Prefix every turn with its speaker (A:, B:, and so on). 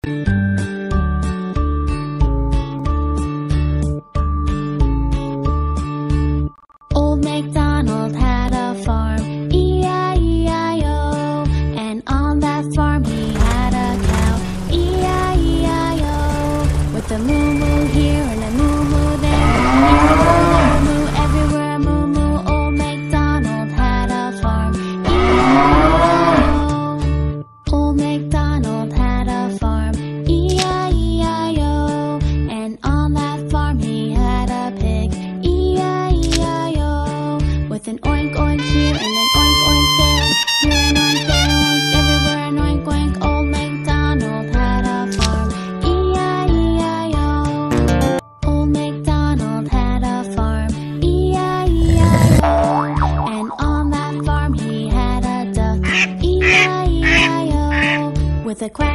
A: Old McDonald had a farm, E-I-E-I-O. And on that farm he had a cow, E-I-E-I-O. With a moo-moo here and a moo-moo there, here a moo-moo, everywhere a moo-moo. Old MacDonald had a farm, E-I-E-I-O. Old MacDonald had a farm, E-I-E-I-O. And on that farm he had a pig, E-I-E-I-O. With an oink oink here and an oink oink there, here an oink, there an oink, everywhere an oink oink. Old MacDonald had a farm, E-I-E-I-O. Old MacDonald had a farm, E-I-E-I-O. And on that farm he had a duck, E-I-E-I-O. With a quack